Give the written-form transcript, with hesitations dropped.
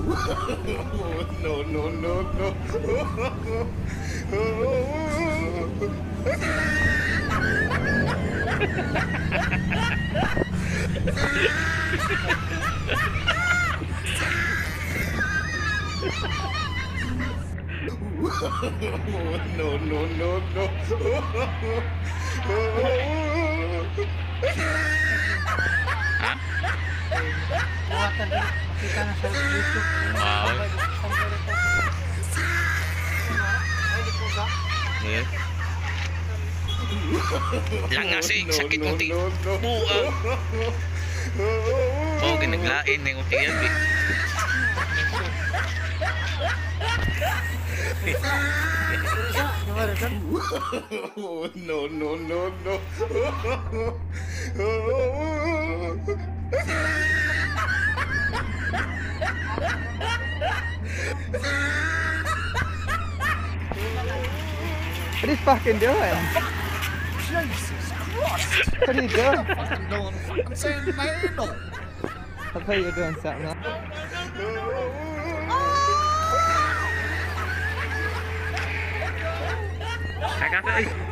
No, no, no, no. No, no, no, no. Ha? Buhatan din. Makita na sa YouTube. Wow. Ay, di po ba? Yes. Langasig, sakit mo ti. Buang. Oh, ginaglain na yung tiyan. No, no, no, no. What are you fucking doing? Jesus Christ! What are you doing? Fucking doing fucking saying anal. I thought you were doing something else. Kakak ay.